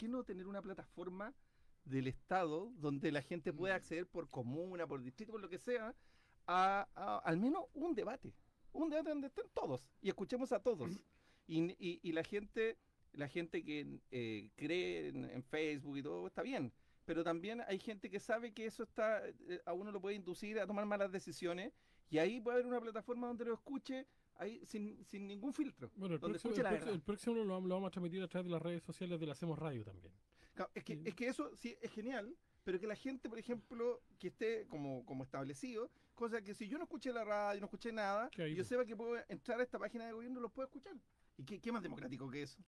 qué no tener una plataforma del Estado donde la gente pueda acceder por comuna, por distrito, por lo que sea, al menos un debate donde estén todos y escuchemos a todos. Y la gente que cree en Facebook y todo está bien, pero también hay gente que sabe que eso está, a uno lo puede inducir a tomar malas decisiones y ahí puede haber una plataforma donde lo escuche ahí sin ningún filtro, Bueno, donde escuche la verdad. el próximo lo vamos a transmitir a través de las redes sociales de la Hacemos Radio también. Claro, Y- es que eso sí es genial, pero que la gente, por ejemplo, que esté como establecido, cosa que si yo no escuché la radio, no escuché nada, ¿Qué hay yo tú? sepa que puedo entrar a esta página de gobierno y los puedo escuchar. ¿Y qué más democrático que eso?